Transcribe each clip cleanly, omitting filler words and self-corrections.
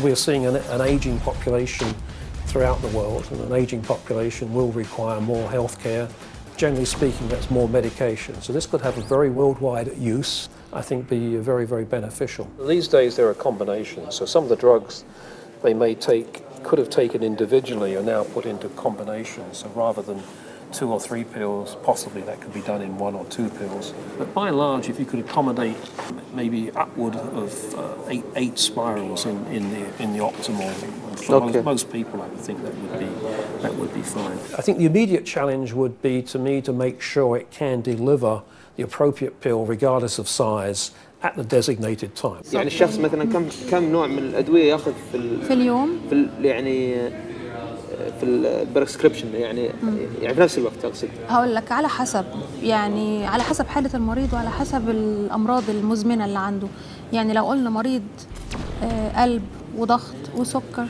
we're seeing an ageing population throughout the world, and an ageing population will require more healthcare. Generally speaking, that's more medication. So this could have a very worldwide use, I think be very, very beneficial. These days there are combinations. So some of the drugs they may take, could have taken individually, are now put into combinations. So rather than 2 or 3 pills, possibly that could be done in 1 or 2 pills. But by and large, if you could accommodate maybe upward of 8 spirals in the optimal, for most people, I would think that would be fine. I think the immediate challenge would be to me to make sure it can deliver the appropriate pill, regardless of size, at the designated time. يعني الشخص مثلا كم نوع من الأدوية ياخذ في اليوم؟ يعني في البريسكريبشن يعني في نفس الوقت اقصد. هقول لك على حسب، يعني على حسب حالة المريض وعلى حسب الأمراض المزمنة اللي عنده. يعني لو قلنا مريض قلب وضغط وسكر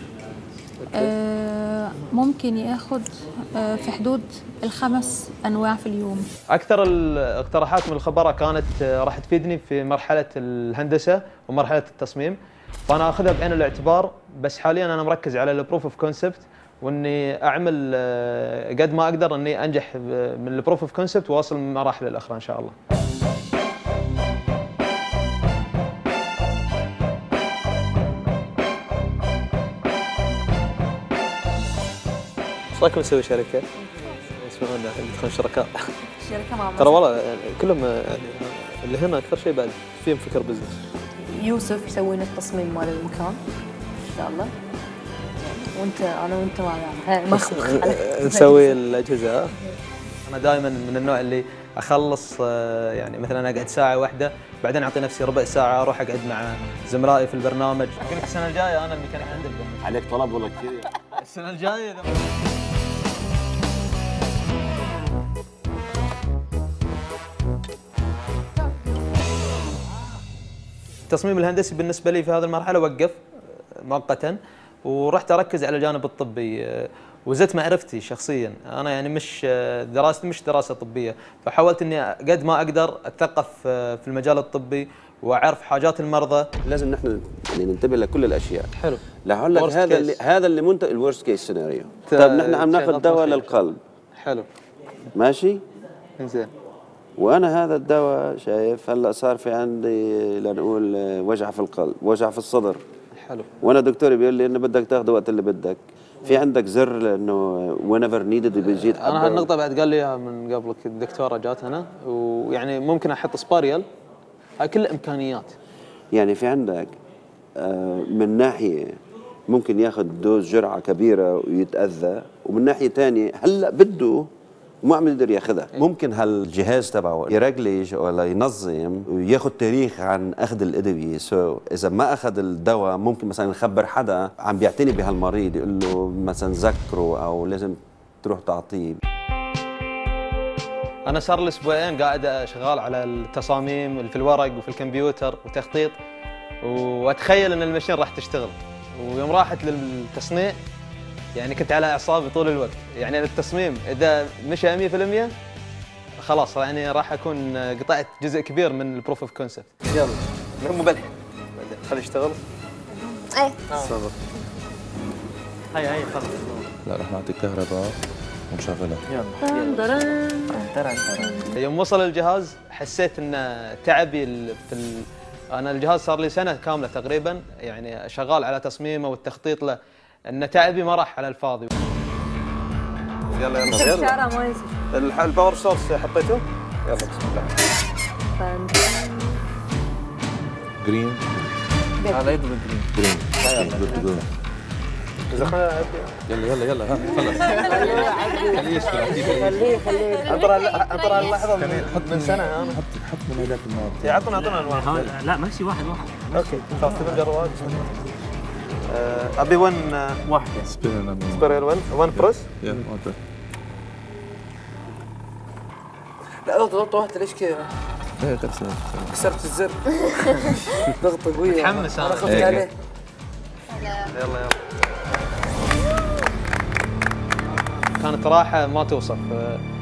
ممكن ياخد في حدود ال5 أنواع في اليوم. أكثر الاقتراحات من الخبراء كانت راح تفيدني في مرحلة الهندسة ومرحلة التصميم، فأنا أخذها بعين الاعتبار. بس حاليا أنا مركز على البروف اوف كونسبت، واني اعمل قد ما اقدر اني انجح من البروف اوف كونسبت واوصل من المراحل الاخرى ان شاء الله. ايش رايكم نسوي شركه؟ يسمعون ندخل شركاء. شركه مع ترى والله يعني كلهم يعني اللي هنا اكثر شيء بعد فيهم فكر بزنس. يوسف يسوي لنا التصميم مال المكان ان شاء الله. وانت انا وانت ما نسوي الاجهزه. انا دائما من النوع اللي اخلص يعني مثلا اقعد ساعه واحده بعدين اعطي نفسي ربع ساعه اروح اقعد مع زملائي في البرنامج. اقول لك السنه الجايه انا الميكانيك عندك عليك طلب ولا كثير؟ السنه الجايه التصميم الهندسي بالنسبه لي في هذه المرحله وقف مؤقتا، ورحت اركز على الجانب الطبي وزدت معرفتي شخصيا. انا يعني دراستي مش دراسه طبيه، فحاولت اني قد ما اقدر اتثقف في المجال الطبي واعرف حاجات المرضى. لازم نحن يعني ننتبه لكل الاشياء. حلو. لا هقول لك هذا اللي منتج الورست كيس سيناريو. طيب نحن عم ناخذ دواء للقلب. حلو. ماشي؟ زين. وانا هذا الدواء شايف هلا صار في عندي لنقول وجع في القلب، وجع في الصدر. حلو. وانا دكتوري بيقول لي انه بدك تاخذه وقت اللي بدك. في عندك زر لانه whenever needed بيجي يتحضر. انا هالنقطه بعد قال لي اياها من قبلك الدكتوره جات هنا، ويعني ممكن احط سباريال. هاي كل امكانيات. يعني في عندك من ناحيه ممكن ياخذ دوز جرعه كبيره ويتاذى، ومن ناحيه ثانيه هلا بده ما عم يقدر ياخذها. ممكن هالجهاز تبعه يرجلج ولا ينظم وياخذ تاريخ عن اخذ الادويه، اذا ما اخذ الدواء ممكن مثلا يخبر حدا عم بيعتني بهالمريض يقول له مثلا ذكره او لازم تروح تعطيه. انا صار لي اسبوعين قاعد شغال على التصاميم في الورق وفي الكمبيوتر وتخطيط، واتخيل ان الماشين راح تشتغل. ويوم راحت للتصنيع يعني كنت على اعصابي طول الوقت. يعني التصميم اذا مشى 100% خلاص يعني راح اكون قطعت جزء كبير من البروف اوف كونسبت. يلا مو بلح خليه يشتغل. ايه صبر. هاي خلص. لا راح نعطي كهرباء ونشغلها. يلا. يوم وصل الجهاز حسيت ان تعبي انا الجهاز صار لي سنه كامله تقريبا يعني شغال على تصميمه والتخطيط له، ان تعبي ما راح على الفاضي. يلا الشارع ما يصير. الباور سورس حطيته؟ يلا بسم الله. جرين. هذا يدو جرين. جرين. يلا ها خلص. خليه يشتغل. انطر اللحظه من سنه انا. حط من هذاك النار. اعطنا الوان. لا ماشي واحد. اوكي خلاص تبي نجرب. ابي 1 واحده. سبيرال 1 بريس. يا 1 بريس. لا ضغط واحده ليش كذا؟ ايه كسرت الزر. ضغطه قويه. متحمس انا. خفت عليه. يلا. كانت راحه ما توصف.